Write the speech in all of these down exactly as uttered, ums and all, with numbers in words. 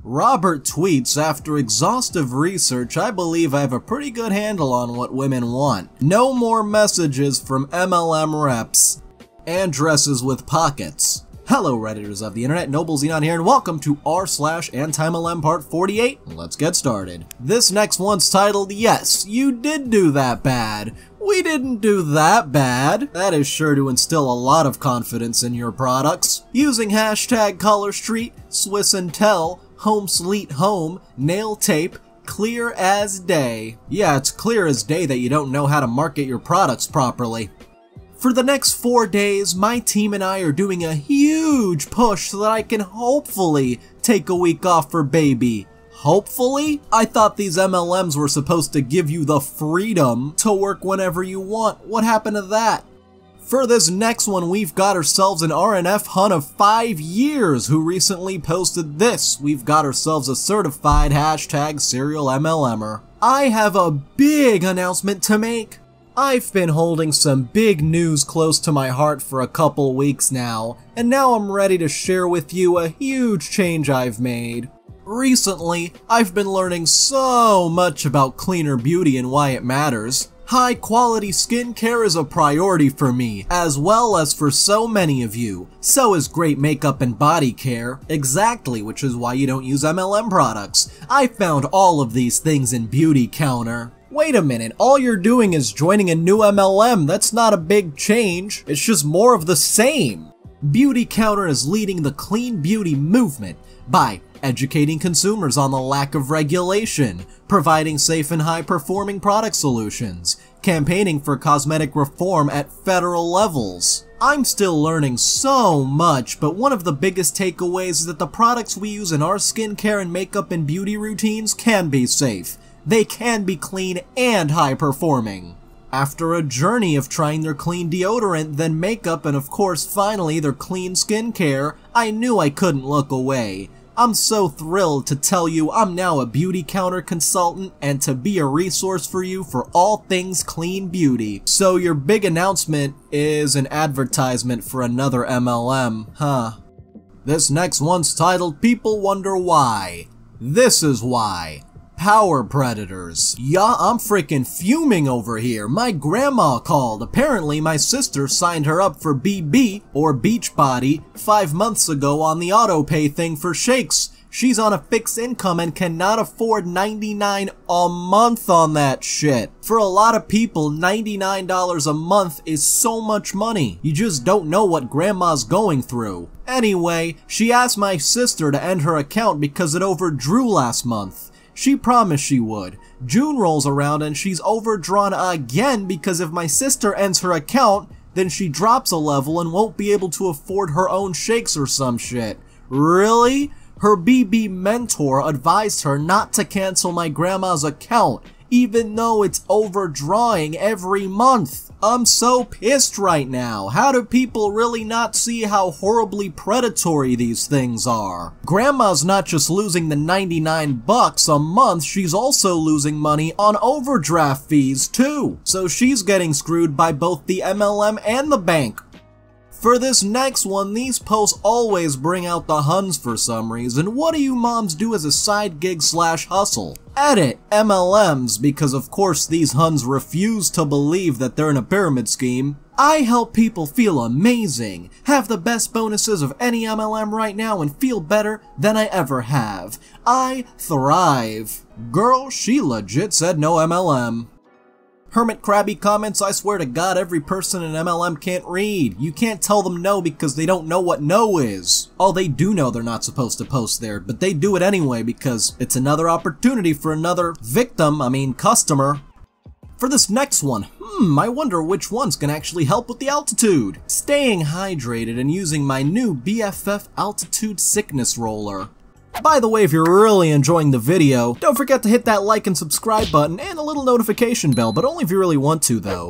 Robert tweets, after exhaustive research, I believe I have a pretty good handle on what women want. No more messages from M L M reps. And dresses with pockets. Hello Redditors of the internet, Noble Xenon here, and welcome to r slash anti-M L M part forty-eight. Let's get started. This next one's titled, Yes, You Did Do That Bad. We didn't do that bad. That is sure to instill a lot of confidence in your products. Using hashtag Color Street, Swiss and Tell, Home Sleet Home, Nail Tape, clear as day. Yeah, it's clear as day that you don't know how to market your products properly. For the next four days, my team and I are doing a huge push so that I can hopefully take a week off for baby. Hopefully? I thought these M L Ms were supposed to give you the freedom to work whenever you want. What happened to that? For this next one, we've got ourselves an R N F hun of five years who recently posted this. We've got ourselves a certified hashtag serial M L M er. I have a big announcement to make. I've been holding some big news close to my heart for a couple weeks now, and now I'm ready to share with you a huge change I've made. Recently, I've been learning so much about cleaner beauty and why it matters. High quality skincare is a priority for me, as well as for so many of you. So is great makeup and body care. Exactly, which is why you don't use M L M products. I found all of these things in Beauty Counter. Wait a minute, all you're doing is joining a new M L M. That's not a big change. It's just more of the same. Beauty Counter is leading the clean beauty movement by educating consumers on the lack of regulation, providing safe and high-performing product solutions, campaigning for cosmetic reform at federal levels. I'm still learning so much, but one of the biggest takeaways is that the products we use in our skincare and makeup and beauty routines can be safe. They can be clean and high-performing. After a journey of trying their clean deodorant, then makeup, and of course finally their clean skincare, I knew I couldn't look away. I'm so thrilled to tell you I'm now a Beauty Counter consultant and to be a resource for you for all things clean beauty. So your big announcement is an advertisement for another M L M, huh? This next one's titled People Wonder Why. This is why. Power predators. Yeah, I'm freaking fuming over here. My grandma called. Apparently my sister signed her up for B B, or Beachbody, five months ago on the auto-pay thing for shakes. She's on a fixed income and cannot afford ninety-nine dollars a month on that shit. For a lot of people, ninety-nine dollars a month is so much money. You just don't know what grandma's going through. Anyway, she asked my sister to end her account because it overdrew last month. She promised she would. June rolls around and she's overdrawn again because if my sister ends her account, then she drops a level and won't be able to afford her own shakes or some shit. Really? Her B B mentor advised her not to cancel my grandma's account, even though it's overdrawing every month. I'm so pissed right now. How do people really not see how horribly predatory these things are? Grandma's not just losing the ninety-nine bucks a month, she's also losing money on overdraft fees too. So she's getting screwed by both the M L M and the bank. For this next one, these posts always bring out the huns for some reason. What do you moms do as a side gig slash hustle? Edit M L Ms, because of course these huns refuse to believe that they're in a pyramid scheme. I help people feel amazing, have the best bonuses of any M L M right now, and feel better than I ever have. I thrive. Girl, she legit said no M L M. Hermit Krabby comments, I swear to God, every person in M L M can't read. You can't tell them no because they don't know what no is. Oh, they do know they're not supposed to post there, but they do it anyway because it's another opportunity for another victim, I mean customer. For this next one, hmm, I wonder which one's gonna actually help with the altitude. Staying hydrated and using my new B F F Altitude Sickness Roller. By the way, if you're really enjoying the video, don't forget to hit that like and subscribe button and a little notification bell, but only if you really want to though.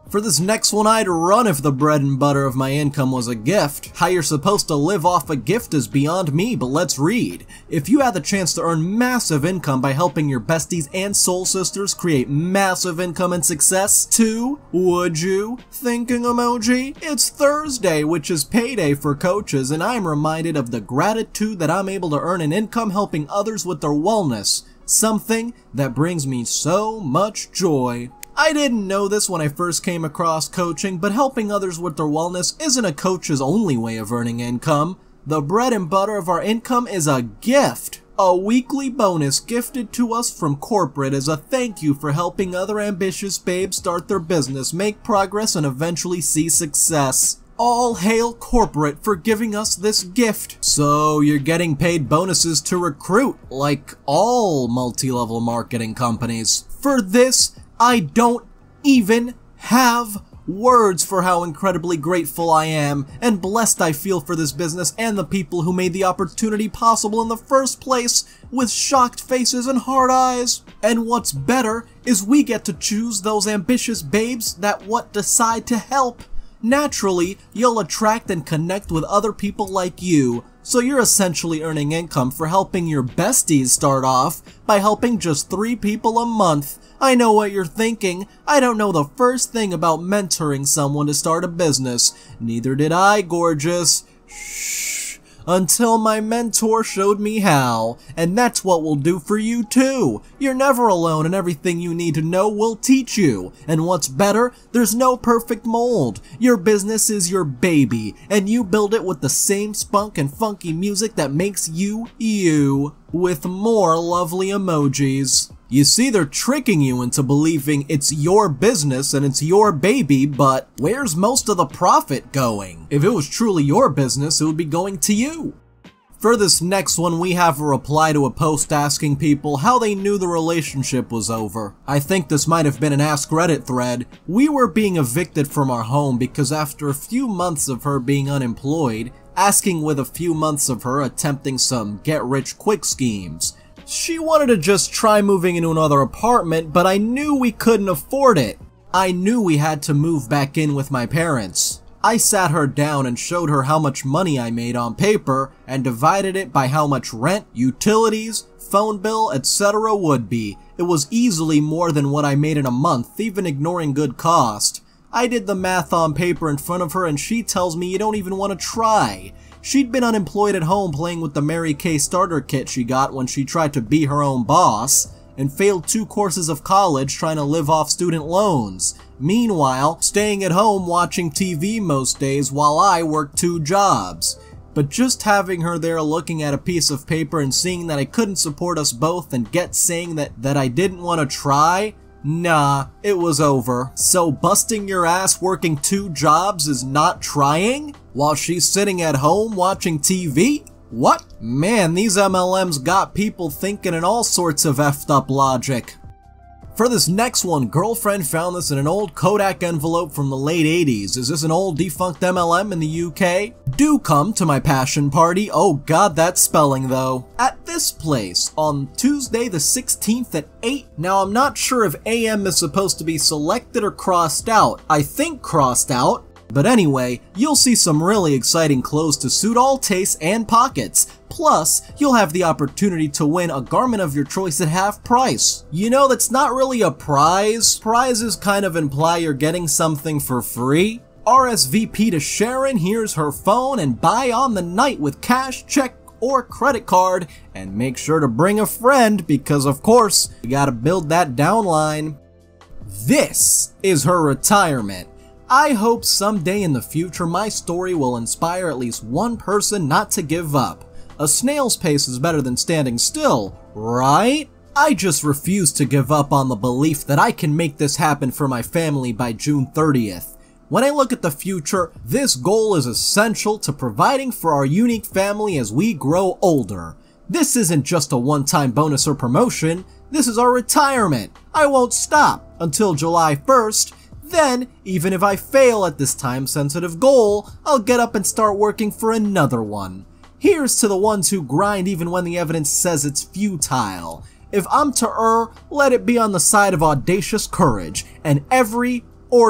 For this next one, I'd run if the bread and butter of my income was a gift. How you're supposed to live off a gift is beyond me, but let's read. If you had the chance to earn massive income by helping your besties and soul sisters create massive income and success, too, would you? Thinking emoji? It's Thursday, which is payday for coaches, and I'm reminded of the gratitude that I'm able to earn an income helping others with their wellness. Something that brings me so much joy. I didn't know this when I first came across coaching, but helping others with their wellness isn't a coach's only way of earning income. The bread and butter of our income is a gift. A weekly bonus gifted to us from corporate as a thank you for helping other ambitious babes start their business, make progress, and eventually see success. All hail corporate for giving us this gift. So you're getting paid bonuses to recruit, like all multi-level marketing companies. For this, I don't even have words for how incredibly grateful I am and blessed I feel for this business and the people who made the opportunity possible in the first place with shocked faces and hard eyes. And what's better is we get to choose those ambitious babes that what decide to help. Naturally, you'll attract and connect with other people like you, so you're essentially earning income for helping your besties start off by helping just three people a month. I know what you're thinking. I don't know the first thing about mentoring someone to start a business. Neither did I, gorgeous. Shh. Until my mentor showed me how. And that's what we'll do for you too. You're never alone, and everything you need to know will teach you. And what's better, there's no perfect mold. Your business is your baby, and you build it with the same spunk and funky music that makes you, you. With more lovely emojis. You see, they're tricking you into believing it's your business and it's your baby, but where's most of the profit going? If it was truly your business, it would be going to you. For this next one, we have a reply to a post asking people how they knew the relationship was over. I think this might have been an Ask Reddit thread. We were being evicted from our home because after a few months of her being unemployed, asking with a few months of her attempting some get-rich-quick schemes. She wanted to just try moving into another apartment, but I knew we couldn't afford it. I knew we had to move back in with my parents. I sat her down and showed her how much money I made on paper and divided it by how much rent, utilities, phone bill, et cetera would be. It was easily more than what I made in a month, even ignoring good cost. I did the math on paper in front of her and she tells me you don't even want to try. She'd been unemployed at home playing with the Mary Kay starter kit she got when she tried to be her own boss, and failed two courses of college trying to live off student loans. Meanwhile, staying at home watching T V most days while I worked two jobs. But just having her there looking at a piece of paper and seeing that I couldn't support us both and get saying that, that I didn't want to try? Nah, it was over. So busting your ass working two jobs is not trying? While she's sitting at home watching T V? What? Man, these M L Ms got people thinking in all sorts of effed up logic. For this next one, girlfriend found this in an old Kodak envelope from the late eighties. Is this an old defunct M L M in the U K? Do come to my passion party. Oh god, that spelling though. At this place on Tuesday the sixteenth at eight. Now I'm not sure if A M is supposed to be selected or crossed out. I think crossed out. But anyway, you'll see some really exciting clothes to suit all tastes and pockets. Plus, you'll have the opportunity to win a garment of your choice at half price. You know, that's not really a prize. Prizes kind of imply you're getting something for free. R S V P to Sharon, here's her phone, and buy on the night with cash, check, or credit card. And make sure to bring a friend because, of course, you gotta build that downline. This is her retirement. I hope someday in the future my story will inspire at least one person not to give up. A snail's pace is better than standing still, right? I just refuse to give up on the belief that I can make this happen for my family by June thirtieth. When I look at the future, this goal is essential to providing for our unique family as we grow older. This isn't just a one-time bonus or promotion, this is our retirement. I won't stop until July first. Then, even if I fail at this time-sensitive goal, I'll get up and start working for another one. Here's to the ones who grind even when the evidence says it's futile. If I'm to err, let it be on the side of audacious courage, and every order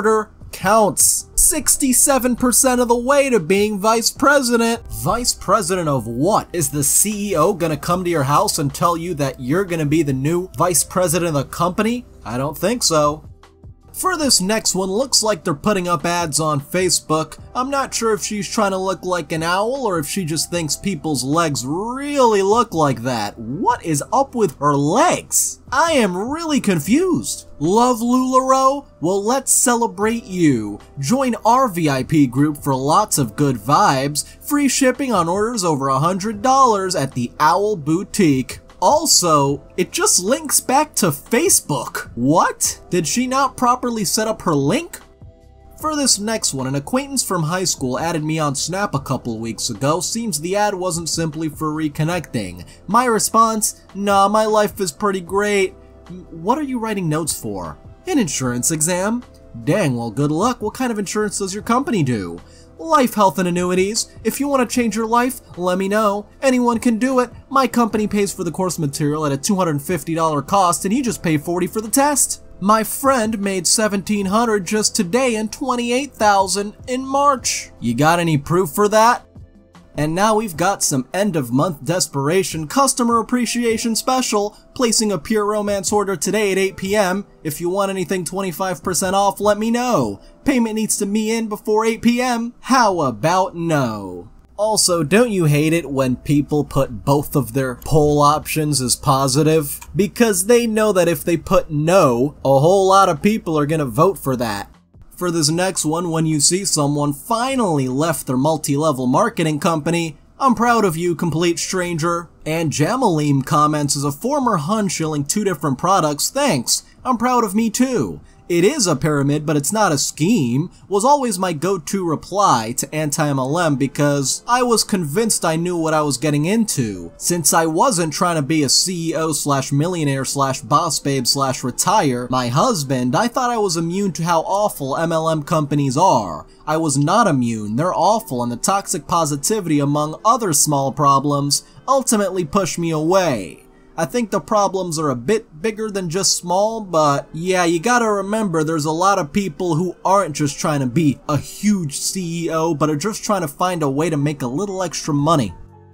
counts. sixty-seven percent of the way to being vice president. Vice president of what? Is the C E O gonna come to your house and tell you that you're gonna be the new vice president of the company? I don't think so. For this next one, looks like they're putting up ads on Facebook. I'm not sure if she's trying to look like an owl or if she just thinks people's legs really look like that. What is up with her legs? I am really confused. Love LuLaRoe? Well, let's celebrate you. Join our V I P group for lots of good vibes, free shipping on orders over one hundred dollars at the Owl Boutique. Also, it just links back to Facebook. What? Did she not properly set up her link? For this next one, an acquaintance from high school added me on Snap a couple weeks ago. Seems the ad wasn't simply for reconnecting. My response, nah, my life is pretty great. What are you writing notes for? An insurance exam? Dang, well good luck. What kind of insurance does your company do? Life, health, and annuities. If you want to change your life, let me know. Anyone can do it. My company pays for the course material at a two hundred fifty dollar cost and you just pay forty dollars for the test. My friend made seventeen hundred dollars just today and twenty-eight thousand dollars in March. You got any proof for that? And now we've got some end-of-month desperation customer appreciation special, placing a Pure Romance order today at eight p m If you want anything twenty-five percent off, let me know. Payment needs to be in before eight p m How about no? Also, don't you hate it when people put both of their poll options as positive? Because they know that if they put no, a whole lot of people are gonna vote for that. For this next one, when you see someone finally left their multi-level marketing company, I'm proud of you, complete stranger. And Jamalim comments, as a former Hun shilling two different products, thanks, I'm proud of me too. It is a pyramid, but it's not a scheme, was always my go-to reply to anti-M L M because I was convinced I knew what I was getting into. Since I wasn't trying to be a C E O slash millionaire slash boss babe slash retire my husband, I thought I was immune to how awful M L M companies are. I was not immune, they're awful, and the toxic positivity among other small problems ultimately pushed me away. I think the problems are a bit bigger than just small, but yeah, you gotta remember there's a lot of people who aren't just trying to be a huge C E O, but are just trying to find a way to make a little extra money.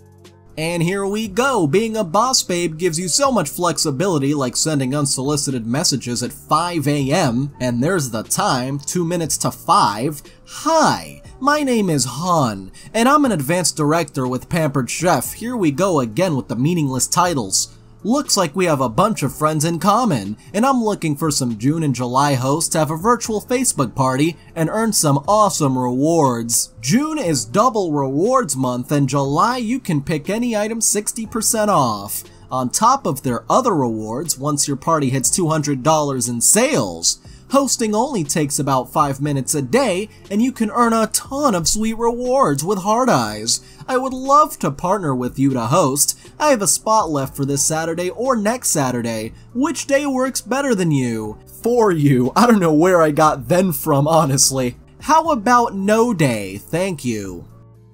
And here we go, being a boss babe gives you so much flexibility, like sending unsolicited messages at five a m and there's the time, two minutes to five. Hi, my name is Han, and I'm an advanced director with Pampered Chef. Here we go again with the meaningless titles. Looks like we have a bunch of friends in common, and I'm looking for some June and July hosts to have a virtual Facebook party and earn some awesome rewards. June is double rewards month, and July you can pick any item sixty percent off. On top of their other rewards, once your party hits two hundred dollars in sales. Hosting only takes about five minutes a day, and you can earn a ton of sweet rewards with Hard Eyes. I would love to partner with you to host. I have a spot left for this Saturday or next Saturday. Which day works better than you? For you. I don't know where I got then from, honestly. How about no day? Thank you.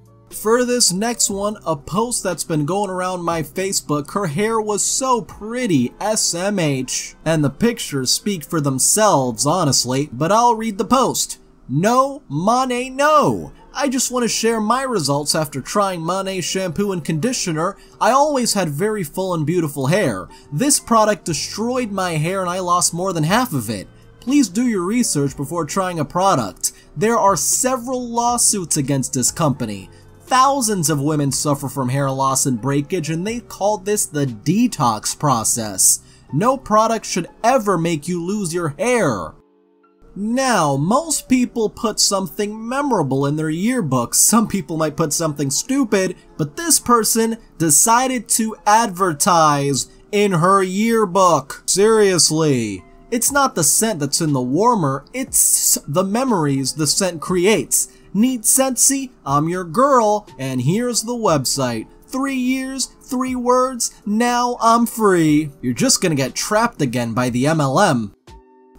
For this next one, a post that's been going around my Facebook, her hair was so pretty, S M H. And the pictures speak for themselves, honestly, but I'll read the post. No, Monay, no! I just want to share my results after trying Monay shampoo and conditioner. I always had very full and beautiful hair. This product destroyed my hair and I lost more than half of it. Please do your research before trying a product. There are several lawsuits against this company. Thousands of women suffer from hair loss and breakage, and they call this the detox process. No product should ever make you lose your hair. Now, most people put something memorable in their yearbooks. Some people might put something stupid, but this person decided to advertise in her yearbook. Seriously. It's not the scent that's in the warmer, it's the memories the scent creates. Need Scentsy? I'm your girl, and here's the website. Three years, three words, now I'm free. You're just gonna get trapped again by the M L M.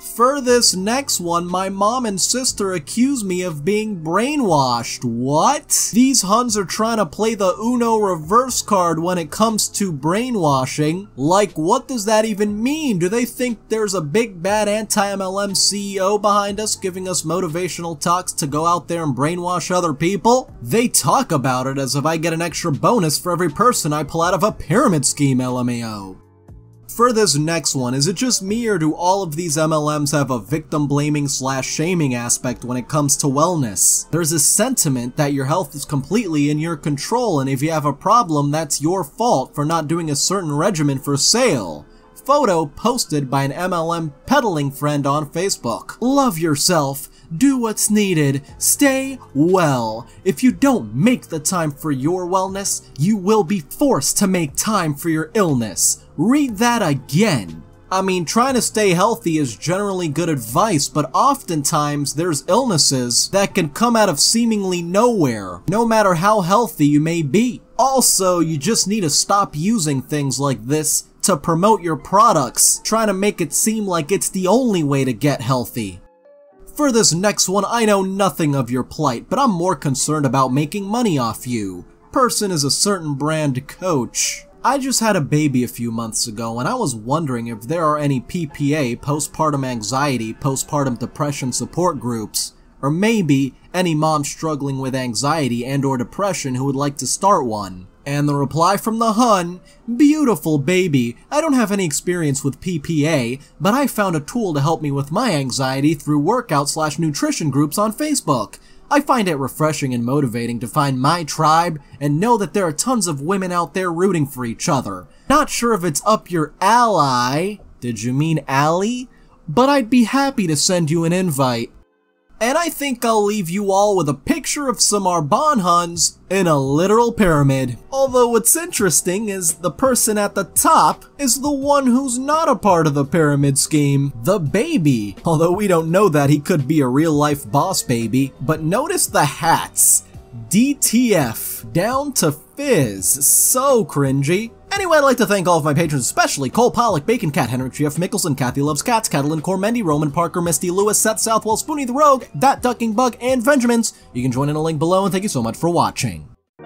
For this next one, my mom and sister accuse me of being brainwashed. What? These Huns are trying to play the Uno reverse card when it comes to brainwashing. Like, what does that even mean? Do they think there's a big bad anti-M L M C E O behind us giving us motivational talks to go out there and brainwash other people? They talk about it as if I get an extra bonus for every person I pull out of a pyramid scheme, L M A O. For this next one, is it just me or do all of these M L Ms have a victim blaming slash shaming aspect when it comes to wellness? There's a sentiment that your health is completely in your control, and if you have a problem, that's your fault for not doing a certain regimen for sale. Photo posted by an M L M peddling friend on Facebook. Love yourself. Do what's needed. Stay well. If you don't make the time for your wellness, you will be forced to make time for your illness. Read that again. I mean, trying to stay healthy is generally good advice, but oftentimes there's illnesses that can come out of seemingly nowhere, no matter how healthy you may be. Also, you just need to stop using things like this to promote your products, trying to make it seem like it's the only way to get healthy. For this next one, I know nothing of your plight, but I'm more concerned about making money off you. Person is a certain brand coach. I just had a baby a few months ago, and I was wondering if there are any P P A, postpartum anxiety, postpartum depression support groups, or maybe any mom struggling with anxiety and or depression who would like to start one. And the reply from the Hun, beautiful baby, I don't have any experience with P P A, but I found a tool to help me with my anxiety through workout slash nutrition groups on Facebook. I find it refreshing and motivating to find my tribe and know that there are tons of women out there rooting for each other. Not sure if it's up your ally, did you mean alley? But I'd be happy to send you an invite. And I think I'll leave you all with a picture of some Arbonne Huns in a literal pyramid. Although what's interesting is the person at the top is the one who's not a part of the pyramid scheme, the baby. Although we don't know that, he could be a real-life boss baby. But notice the hats. D T F, down to Fizz, so cringy. Anyway, I'd like to thank all of my patrons, especially Cole Pollock, Bacon Cat, Henrik G F Mickelson, Kathy Loves Cats, Catalin Cormendi, Roman Parker, Misty Lewis, Seth Southwell, Spoonie the Rogue, That Ducking Bug, and Benjamins. You can join in a link below, and thank you so much for watching.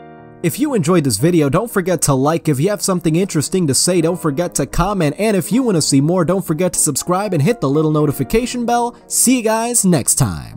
If you enjoyed this video, don't forget to like. If you have something interesting to say, don't forget to comment. And if you want to see more, don't forget to subscribe and hit the little notification bell. See you guys next time.